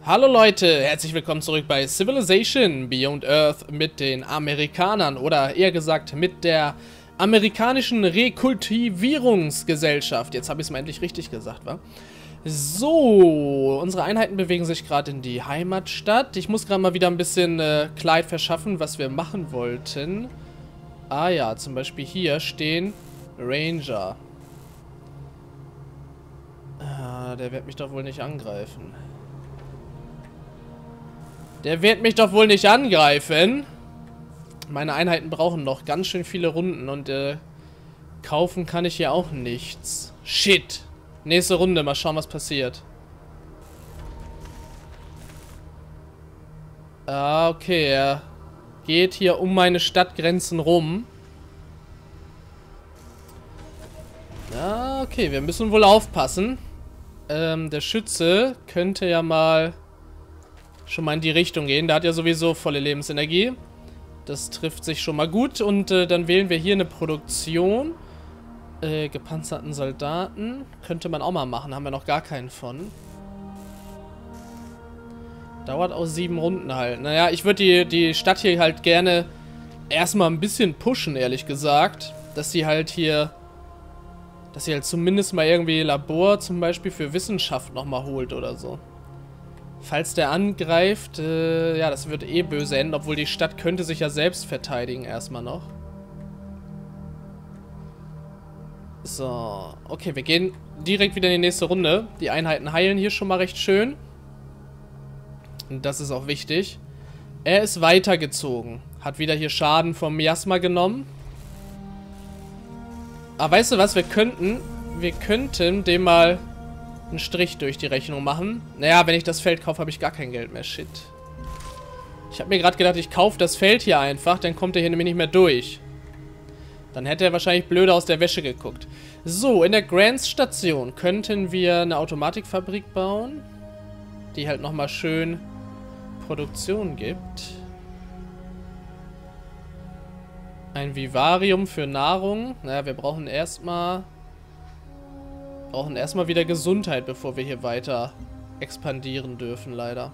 Hallo Leute, herzlich willkommen zurück bei Civilization Beyond Earth mit den Amerikanern oder eher gesagt mit der amerikanischen Rekultivierungsgesellschaft. Jetzt habe ich es mal endlich richtig gesagt, wa? So, unsere Einheiten bewegen sich gerade in die Heimatstadt. Ich muss gerade mal wieder ein bisschen Kleid verschaffen, was wir machen wollten. Ah ja, zum Beispiel hier stehen Ranger. Ah, der wird mich doch wohl nicht angreifen. Der wird mich doch wohl nicht angreifen. Meine Einheiten brauchen noch ganz schön viele Runden und kaufen kann ich hier auch nichts. Shit. Nächste Runde, mal schauen, was passiert. Ah, okay, er geht hier um meine Stadtgrenzen rum. Ah, okay, wir müssen wohl aufpassen. Der Schütze könnte ja mal schon mal in die Richtung gehen. Der hat ja sowieso volle Lebensenergie. Das trifft sich schon mal gut. Und dann wählen wir hier eine Produktion. Gepanzerten Soldaten. Könnte man auch mal machen. Haben wir noch gar keinen von. Dauert auch 7 Runden halt. Naja, ich würde die Stadt hier halt gerne erstmal ein bisschen pushen, ehrlich gesagt. Dass sie halt hier... Dass sie halt zumindest mal irgendwie Labor zum Beispiel für Wissenschaft nochmal holt oder so. Falls der angreift, ja, das wird eh böse enden, obwohl die Stadt könnte sich ja selbst verteidigen erstmal noch. So, okay, wir gehen direkt wieder in die nächste Runde. Die Einheiten heilen hier schon mal recht schön. Und das ist auch wichtig. Er ist weitergezogen. Hat wieder hier Schaden vom Miasma genommen. Aber weißt du was, wir könnten dem mal einen Strich durch die Rechnung machen. Naja, wenn ich das Feld kaufe, habe ich gar kein Geld mehr. Shit. Ich habe mir gerade gedacht, ich kaufe das Feld hier einfach, dann kommt er hier nämlich nicht mehr durch. Dann hätte er wahrscheinlich blöde aus der Wäsche geguckt. So, in der Grants Station könnten wir eine Automatikfabrik bauen, die halt nochmal schön Produktion gibt. Ein Vivarium für Nahrung. Naja, wir brauchen erstmal wieder Gesundheit, bevor wir hier weiter expandieren dürfen, leider.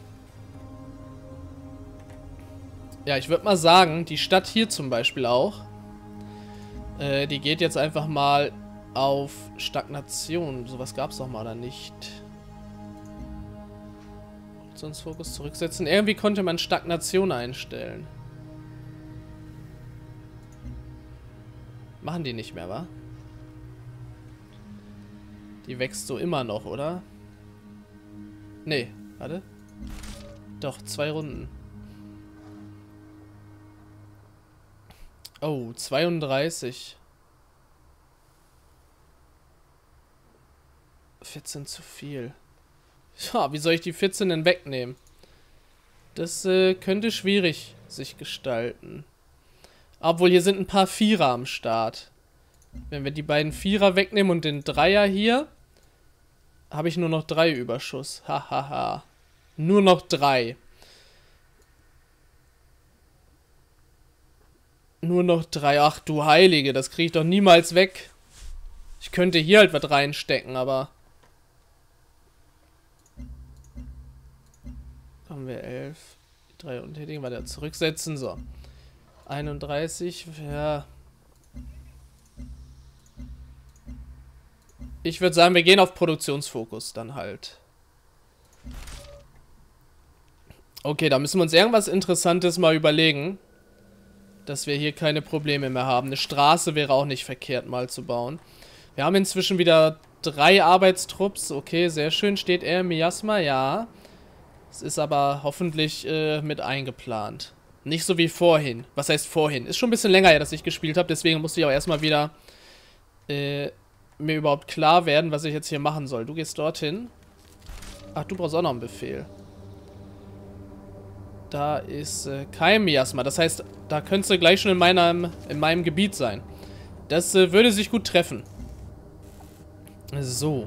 Ja, ich würde mal sagen, die Stadt hier zum Beispiel auch, die geht jetzt einfach mal auf Stagnation. Sowas gab es doch mal da nicht. Sonst Fokus zurücksetzen. Irgendwie konnte man Stagnation einstellen. Machen die nicht mehr, wa? Die wächst so immer noch, oder? Nee, warte. Doch, 2 Runden. Oh, 32. 14 zu viel. Ja, wie soll ich die 14 denn wegnehmen? Das könnte schwierig sich gestalten. Obwohl, hier sind ein paar Vierer am Start. Wenn wir die beiden Vierer wegnehmen und den Dreier hier, habe ich nur noch 3 Überschuss. Hahaha. Nur noch 3. Nur noch 3. Ach du Heilige, das kriege ich doch niemals weg. Ich könnte hier halt was reinstecken, aber... Haben wir 11. Die 3 untätigen, weiter zurücksetzen. So. 31. Ja... Ich würde sagen, wir gehen auf Produktionsfokus dann halt. Okay, da müssen wir uns irgendwas Interessantes mal überlegen. Dass wir hier keine Probleme mehr haben. Eine Straße wäre auch nicht verkehrt mal zu bauen. Wir haben inzwischen wieder 3 Arbeitstrupps. Okay, sehr schön. Steht er im Miasma? Ja. Es ist aber hoffentlich mit eingeplant. Nicht so wie vorhin. Was heißt vorhin? Ist schon ein bisschen länger her, dass ich gespielt habe. Deswegen musste ich auch erstmal wieder... mir überhaupt klar werden, was ich jetzt hier machen soll. Du gehst dorthin. Ach, du brauchst auch noch einen Befehl. Da ist kein Miasma. Das heißt, da könntest du gleich schon in meinem Gebiet sein. Das würde sich gut treffen. So.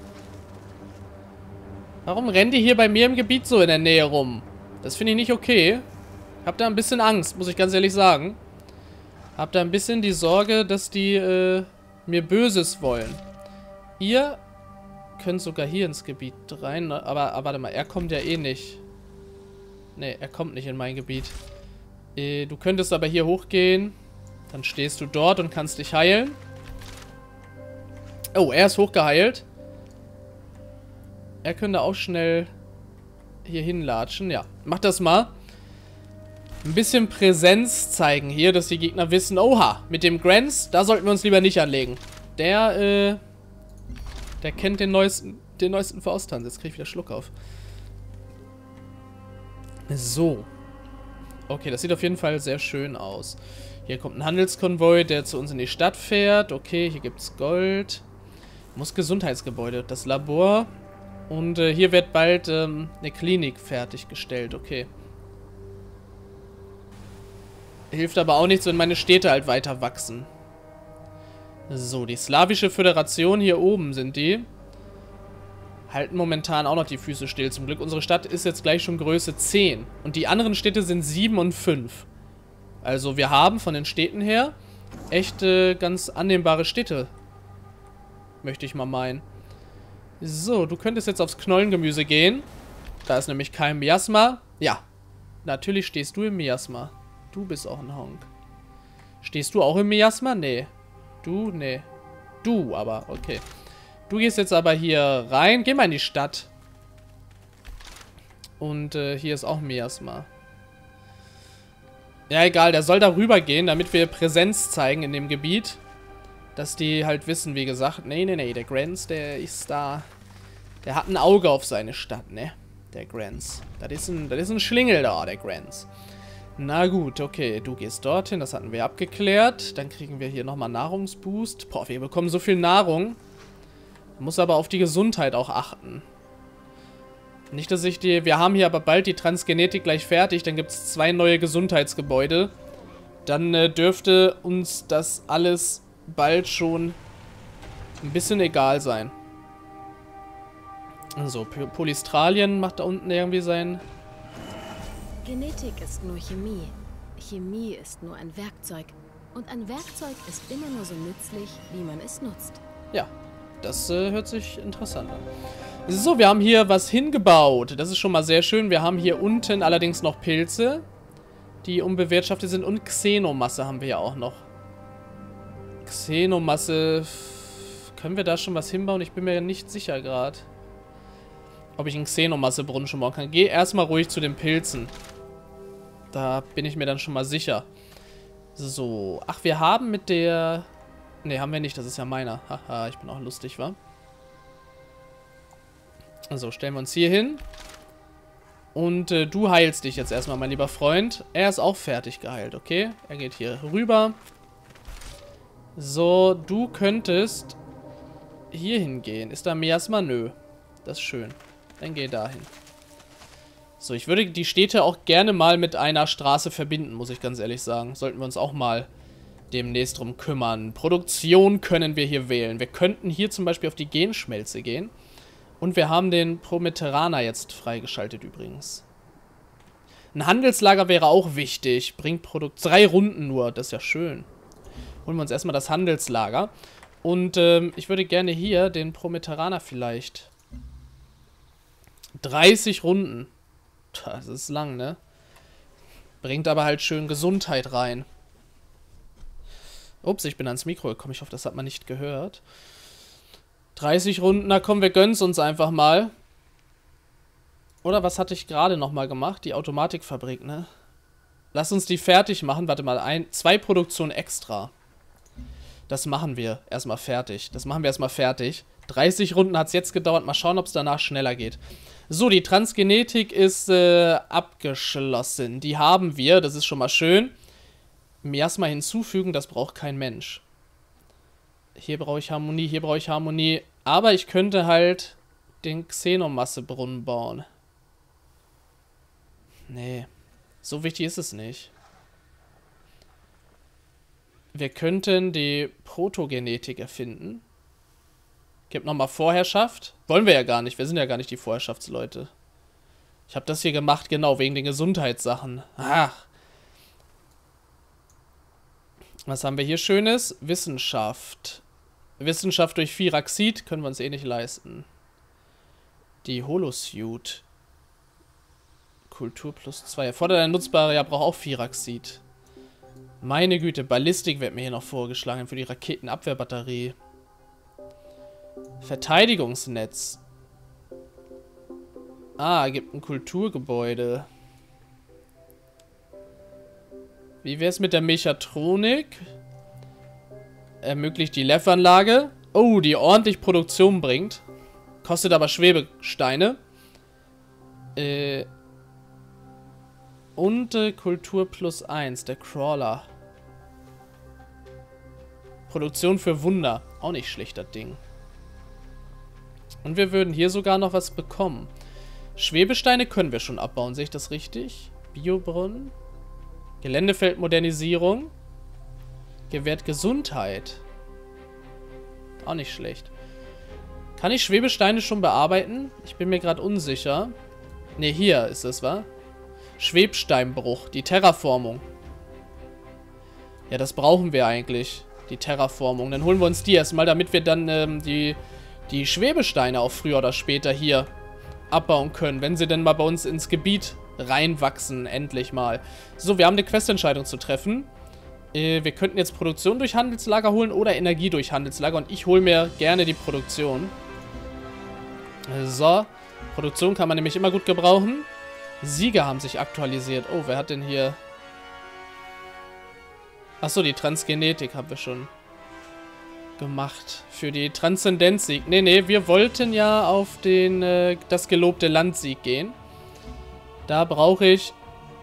Warum rennen die hier bei mir im Gebiet so in der Nähe rum? Das finde ich nicht okay. Ich habe da ein bisschen Angst, muss ich ganz ehrlich sagen. Hab da ein bisschen die Sorge, dass die... mir Böses wollen. Hier können sogar hier ins Gebiet rein, ne? Aber warte mal, er kommt ja eh nicht. Ne, er kommt nicht in mein Gebiet. Du könntest aber hier hochgehen. Dann stehst du dort und kannst dich heilen. Oh, er ist hochgeheilt. Er könnte auch schnell hier hinlatschen. Ja, mach das mal. Ein bisschen Präsenz zeigen hier, dass die Gegner wissen, oha, mit dem Grants, da sollten wir uns lieber nicht anlegen. Der kennt den neuesten Fausttanz. Jetzt kriege ich wieder Schluck auf. So. Okay, das sieht auf jeden Fall sehr schön aus. Hier kommt ein Handelskonvoi, der zu uns in die Stadt fährt. Okay, hier gibt es Gold. Muss Gesundheitsgebäude, das Labor. Und hier wird bald eine Klinik fertiggestellt. Okay. Hilft aber auch nichts, wenn meine Städte halt weiter wachsen. So, die Slawische Föderation, hier oben sind die. Halten momentan auch noch die Füße still. Zum Glück, unsere Stadt ist jetzt gleich schon Größe 10. Und die anderen Städte sind 7 und 5. Also wir haben von den Städten her echt ganz annehmbare Städte. Möchte ich mal meinen. So, du könntest jetzt aufs Knollengemüse gehen. Da ist nämlich kein Miasma. Ja, natürlich stehst du im Miasma. Du bist auch ein Honk. Stehst du auch im Miasma? Nee. Du? Nee. Du aber, okay. Du gehst jetzt aber hier rein. Geh mal in die Stadt. Und hier ist auch Miasma. Ja, egal. Der soll da rüber gehen, damit wir Präsenz zeigen in dem Gebiet. Dass die halt wissen, wie gesagt. Nee, nee, nee. Der Grants, der ist da. Der hat ein Auge auf seine Stadt, ne? Der Grants. Das ist ein Schlingel da, der Grants. Na gut, okay. Du gehst dorthin. Das hatten wir abgeklärt. Dann kriegen wir hier nochmal Nahrungsboost. Boah, wir bekommen so viel Nahrung. Muss aber auf die Gesundheit auch achten. Nicht, dass ich die... Wir haben hier aber bald die Transgenetik gleich fertig. Dann gibt es 2 neue Gesundheitsgebäude. Dann dürfte uns das alles bald schon ein bisschen egal sein. So, Polystralien macht da unten irgendwie sein... Genetik ist nur Chemie. Chemie ist nur ein Werkzeug. Und ein Werkzeug ist immer nur so nützlich, wie man es nutzt. Ja, das hört sich interessant an. So, wir haben hier was hingebaut. Das ist schon mal sehr schön. Wir haben hier unten allerdings noch Pilze, die unbewirtschaftet sind. Und Xenomasse haben wir ja auch noch. Xenomasse. Können wir da schon was hinbauen? Ich bin mir nicht sicher gerade. Ob ich einen Xenomassebrunnen schon bauen kann. Geh erstmal ruhig zu den Pilzen. Da bin ich mir dann schon mal sicher. So. Ach, wir haben mit der... Ne, haben wir nicht. Das ist ja meiner. Haha, ich bin auch lustig, wa? So, stellen wir uns hier hin. Und du heilst dich jetzt erstmal, mein lieber Freund. Er ist auch fertig geheilt, okay? Er geht hier rüber. So, du könntest hier hingehen. Ist da Miasma? Nö. Das ist schön. Dann geh dahin. So, ich würde die Städte auch gerne mal mit einer Straße verbinden, muss ich ganz ehrlich sagen. Sollten wir uns auch mal demnächst drum kümmern. Produktion können wir hier wählen. Wir könnten hier zum Beispiel auf die Genschmelze gehen. Und wir haben den Prometeraner jetzt freigeschaltet übrigens. Ein Handelslager wäre auch wichtig. Bringt 3 Runden nur. Das ist ja schön. Holen wir uns erstmal das Handelslager. Und ich würde gerne hier den Prometeraner vielleicht... 30 Runden. Das ist lang, ne? Bringt aber halt schön Gesundheit rein. Ups, ich bin ans Mikro gekommen. Ich hoffe, das hat man nicht gehört. 30 Runden, na komm, wir gönnen's uns einfach mal. Oder was hatte ich gerade nochmal gemacht? Die Automatikfabrik, ne? Lass uns die fertig machen. Warte mal, 2 Produktionen extra. Das machen wir erstmal fertig. 30 Runden hat es jetzt gedauert. Mal schauen, ob es danach schneller geht. So, die Transgenetik ist abgeschlossen. Die haben wir, das ist schon mal schön. Miasma hinzufügen, das braucht kein Mensch. Hier brauche ich Harmonie, hier brauche ich Harmonie. Aber ich könnte halt den Xenomassebrunnen bauen. Nee, so wichtig ist es nicht. Wir könnten die Protogenetik erfinden. Gibt nochmal Vorherrschaft. Wollen wir ja gar nicht. Wir sind ja gar nicht die Vorherrschaftsleute. Ich habe das hier gemacht, genau, wegen den Gesundheitssachen. Ach. Was haben wir hier Schönes? Wissenschaft. Wissenschaft durch Firaxid können wir uns eh nicht leisten. Die Holosuit. Kultur +2. Erfordert eine nutzbare, ja, braucht auch Firaxid. Meine Güte, Ballistik wird mir hier noch vorgeschlagen für die Raketenabwehrbatterie. Verteidigungsnetz. Ah, gibt ein Kulturgebäude. Wie wäre es mit der Mechatronik? Ermöglicht die LEF-Anlage. Oh, die ordentlich Produktion bringt. Kostet aber Schwebesteine. Und Kultur +1, der Crawler. Produktion für Wunder. Auch nicht schlecht, das Ding. Und wir würden hier sogar noch was bekommen. Schwebesteine können wir schon abbauen, sehe ich das richtig? Biobrunnen. Geländefeldmodernisierung. Gewährt Gesundheit. Auch nicht schlecht. Kann ich Schwebesteine schon bearbeiten? Ich bin mir gerade unsicher. Ne, hier ist es, wa? Schwebsteinbruch, die Terraformung. Ja, das brauchen wir eigentlich. Die Terraformung. Dann holen wir uns die erstmal, damit wir dann die Schwebesteine auch früher oder später hier abbauen können. Wenn sie denn mal bei uns ins Gebiet reinwachsen, endlich mal. So, wir haben eine Questentscheidung zu treffen. Wir könnten jetzt Produktion durch Handelslager holen oder Energie durch Handelslager. Und ich hole mir gerne die Produktion. So, Produktion kann man nämlich immer gut gebrauchen. Sieger haben sich aktualisiert. Oh, wer hat denn hier... Achso, die Transgenetik haben wir schon gemacht. Für die Transzendenzsieg. Nee, wir wollten ja auf den das gelobte Landsieg gehen. Da brauche ich...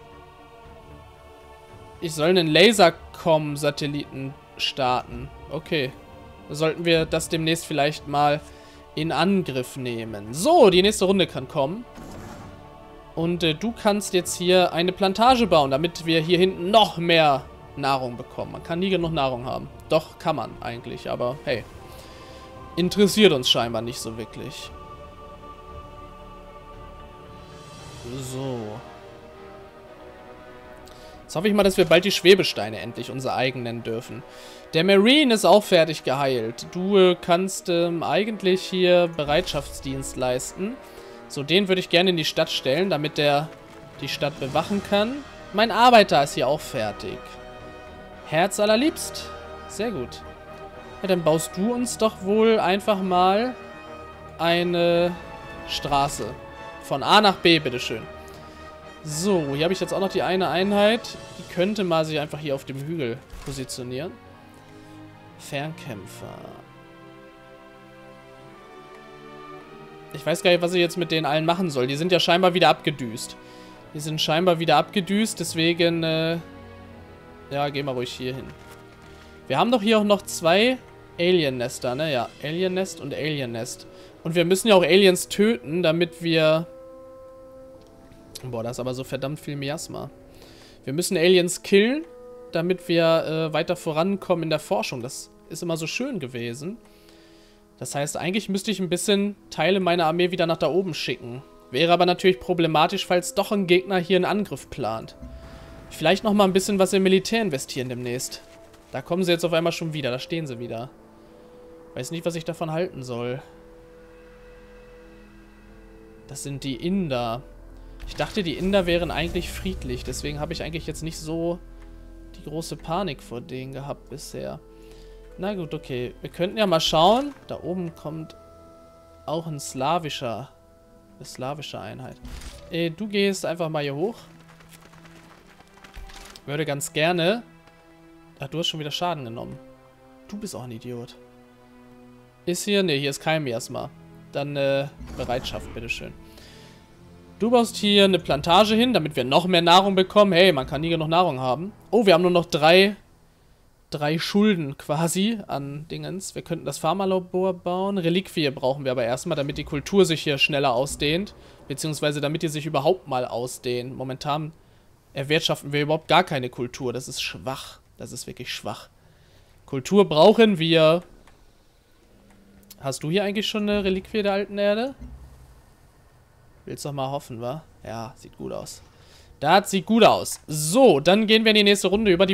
Ich soll einen Lasercom-Satelliten starten. Okay. Da sollten wir das demnächst vielleicht mal in Angriff nehmen. So, die nächste Runde kann kommen. Und du kannst jetzt hier eine Plantage bauen, damit wir hier hinten noch mehr Nahrung bekommen. Man kann nie genug Nahrung haben. Doch, kann man eigentlich, aber hey. Interessiert uns scheinbar nicht so wirklich. So. Jetzt hoffe ich mal, dass wir bald die Schwebesteine endlich unser eigen nennen dürfen. Der Marine ist auch fertig geheilt. Du kannst eigentlich hier Bereitschaftsdienst leisten. So, den würde ich gerne in die Stadt stellen, damit der die Stadt bewachen kann. Mein Arbeiter ist hier auch fertig. Herz allerliebst. Sehr gut. Ja, dann baust du uns doch wohl einfach mal eine Straße. Von A nach B, bitteschön. So, hier habe ich jetzt auch noch die eine Einheit. Die könnte mal sich einfach hier auf dem Hügel positionieren. Fernkämpfer. Ich weiß gar nicht, was ich jetzt mit denen allen machen soll. Die sind ja scheinbar wieder abgedüst. Deswegen, ja, gehen wir ruhig hier hin. Wir haben doch hier auch noch 2 Alien-Nester, ne? Ja, Alien-Nest und Alien-Nest. Und wir müssen ja auch Aliens töten, damit wir... Boah, da ist aber so verdammt viel Miasma. Wir müssen Aliens killen, damit wir weiter vorankommen in der Forschung. Das ist immer so schön gewesen. Das heißt, eigentlich müsste ich ein bisschen Teile meiner Armee wieder nach da oben schicken. Wäre aber natürlich problematisch, falls doch ein Gegner hier einen Angriff plant. Vielleicht noch mal ein bisschen was im Militär investieren demnächst. Da kommen sie jetzt auf einmal schon wieder. Da stehen sie wieder. Weiß nicht, was ich davon halten soll. Das sind die Inder. Ich dachte, die Inder wären eigentlich friedlich. Deswegen habe ich eigentlich jetzt nicht so die große Panik vor denen gehabt bisher. Na gut, okay. Wir könnten ja mal schauen. Da oben kommt auch eine slawische Einheit. Du gehst einfach mal hier hoch. Würde ganz gerne... Ach, du hast schon wieder Schaden genommen. Du bist auch ein Idiot. Ist hier... Ne, hier ist kein Miasma. Dann Bereitschaft, bitteschön. Du baust hier eine Plantage hin, damit wir noch mehr Nahrung bekommen. Hey, man kann nie genug Nahrung haben. Oh, wir haben nur noch drei Schulden quasi an Dingens. Wir könnten das Pharmalabor bauen. Reliquie brauchen wir aber erstmal, damit die Kultur sich hier schneller ausdehnt. Beziehungsweise damit die sich überhaupt mal ausdehnt. Momentan erwirtschaften wir überhaupt gar keine Kultur. Das ist schwach. Das ist wirklich schwach. Kultur brauchen wir. Hast du hier eigentlich schon eine Reliquie der alten Erde? Willst doch mal hoffen, wa? Ja, sieht gut aus. Das sieht gut aus. So, dann gehen wir in die nächste Runde über die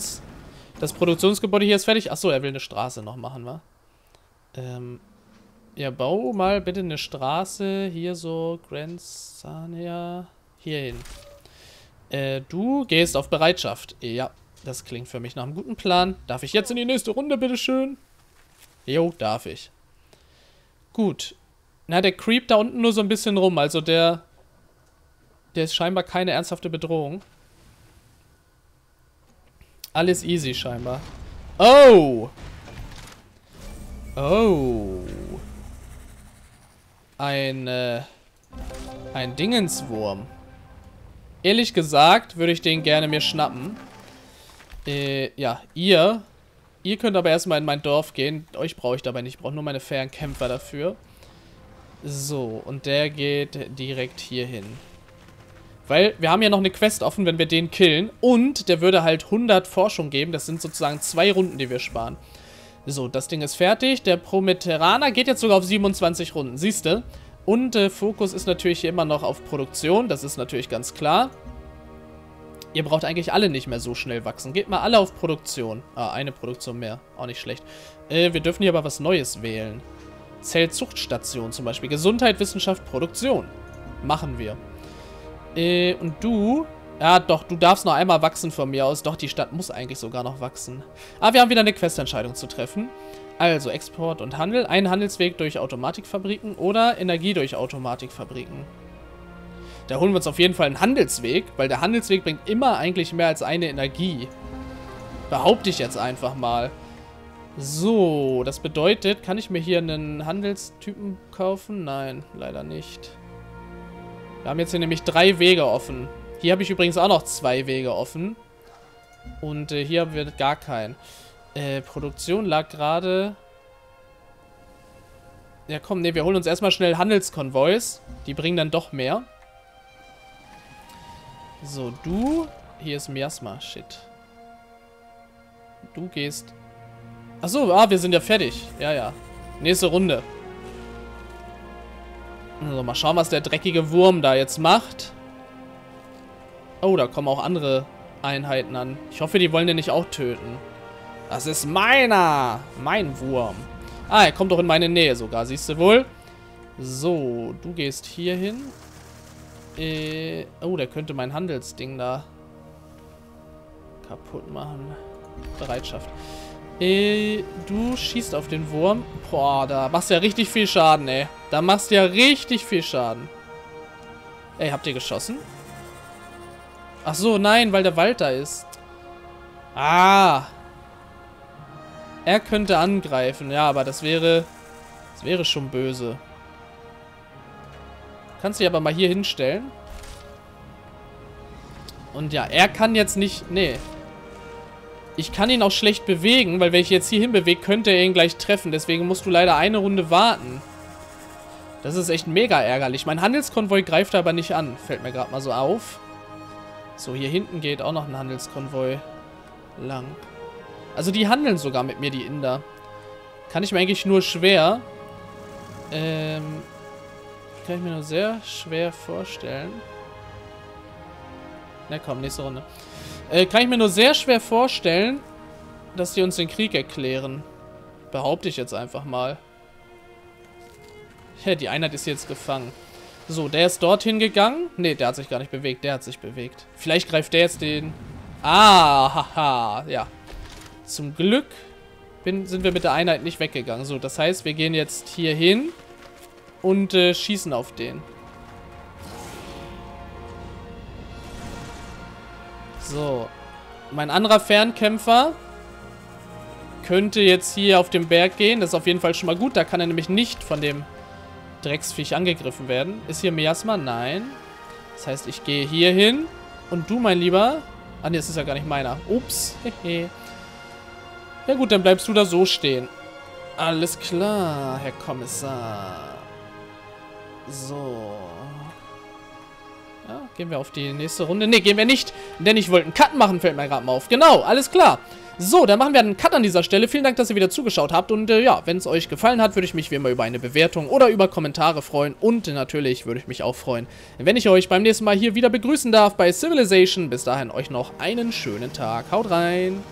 Das Produktionsgebäude hier ist fertig. Achso, er will eine Straße noch machen, wa? Ja, bau mal bitte eine Straße hier so, Grand Sania, hier hin. Du gehst auf Bereitschaft. Ja, das klingt für mich nach einem guten Plan. Darf ich jetzt in die nächste Runde, bitteschön? Jo, darf ich. Gut. Na, der creept da unten nur so ein bisschen rum. Also der ist scheinbar keine ernsthafte Bedrohung. Alles easy scheinbar. Oh! Oh. Ein Dingenswurm. Ehrlich gesagt würde ich den gerne mir schnappen. Ja, ihr könnt aber erstmal in mein Dorf gehen. Euch brauche ich dabei nicht. Ich brauche nur meine fairen Kämpfer dafür. So, und der geht direkt hier hin. Weil wir haben ja noch eine Quest offen, wenn wir den killen. Und der würde halt 100 Forschung geben. Das sind sozusagen 2 Runden, die wir sparen. So, das Ding ist fertig. Der Prometeraner geht jetzt sogar auf 27 Runden. Siehst du? Und Fokus ist natürlich hier immer noch auf Produktion. Das ist natürlich ganz klar. Ihr braucht eigentlich alle nicht mehr so schnell wachsen. Geht mal alle auf Produktion. Ah, eine Produktion mehr. Auch nicht schlecht. Wir dürfen hier aber was Neues wählen. Zellzuchtstation zum Beispiel. Gesundheit, Wissenschaft, Produktion. Machen wir. Und du... Ja, doch, du darfst noch einmal wachsen von mir aus. Doch, die Stadt muss eigentlich sogar noch wachsen. Ah, wir haben wieder eine Questentscheidung zu treffen. Also, Export und Handel. Ein Handelsweg durch Automatikfabriken oder Energie durch Automatikfabriken. Da holen wir uns auf jeden Fall einen Handelsweg, weil der Handelsweg bringt immer eigentlich mehr als eine Energie. Behaupte ich jetzt einfach mal. So, das bedeutet, kann ich mir hier einen Handelstypen kaufen? Nein, leider nicht. Wir haben jetzt hier nämlich 3 Wege offen. Hier habe ich übrigens auch noch 2 Wege offen. Und hier haben wir gar keinen. Produktion lag gerade... Ja komm, ne, wir holen uns erstmal schnell Handelskonvois. Die bringen dann doch mehr. So, du... Hier ist Miasma, shit. Du gehst... Achso, wir sind ja fertig. Ja, ja. Nächste Runde. Also, mal schauen, was der dreckige Wurm da jetzt macht. Oh, da kommen auch andere Einheiten an. Ich hoffe, die wollen den nicht auch töten. Das ist meiner! Mein Wurm. Ah, er kommt doch in meine Nähe sogar, siehst du wohl? So, du gehst hier hin. Oh, der könnte mein Handelsding da kaputt machen. Bereitschaft. Du schießt auf den Wurm. Boah, da machst du ja richtig viel Schaden, ey. Da machst du ja richtig viel Schaden. Ey, habt ihr geschossen? Ach so, nein, weil der Wald da ist. Ah. Er könnte angreifen. Ja, aber das wäre schon böse. Kannst dich aber mal hier hinstellen. Und ja, er kann jetzt nicht... Nee. Ich kann ihn auch schlecht bewegen, weil wenn ich jetzt hier hinbewege, könnte er ihn gleich treffen. Deswegen musst du leider eine Runde warten. Das ist echt mega ärgerlich. Mein Handelskonvoi greift aber nicht an. Fällt mir gerade mal so auf. So, hier hinten geht auch noch ein Handelskonvoi lang. Also die handeln sogar mit mir, die Inder. Kann ich mir eigentlich nur schwer... kann ich mir nur sehr schwer vorstellen. Na komm, nächste Runde. Kann ich mir nur sehr schwer vorstellen, dass die uns den Krieg erklären. Behaupte ich jetzt einfach mal. Ja, die Einheit ist jetzt gefangen. So, der ist dorthin gegangen. Ne, der hat sich gar nicht bewegt. Der hat sich bewegt. Vielleicht greift der jetzt den... Ah, haha, ja. Zum Glück sind wir mit der Einheit nicht weggegangen. So, das heißt, wir gehen jetzt hier hin und schießen auf den. So. Mein anderer Fernkämpfer könnte jetzt hier auf den Berg gehen. Das ist auf jeden Fall schon mal gut. Da kann er nämlich nicht von dem Drecksviech angegriffen werden. Ist hier Miasma? Nein. Das heißt, ich gehe hier hin. Und du, mein Lieber... Ah, ne, das ist ja gar nicht meiner. Ups. Hehe. Ja gut, dann bleibst du da so stehen. Alles klar, Herr Kommissar. So. Ja, gehen wir auf die nächste Runde. Ne, gehen wir nicht. Denn ich wollte einen Cut machen, fällt mir gerade mal auf. Genau, alles klar. So, dann machen wir einen Cut an dieser Stelle. Vielen Dank, dass ihr wieder zugeschaut habt. Und ja, wenn es euch gefallen hat, würde ich mich wie immer über eine Bewertung oder über Kommentare freuen. Und natürlich würde ich mich auch freuen, wenn ich euch beim nächsten Mal hier wieder begrüßen darf bei Civilization. Bis dahin euch noch einen schönen Tag. Haut rein!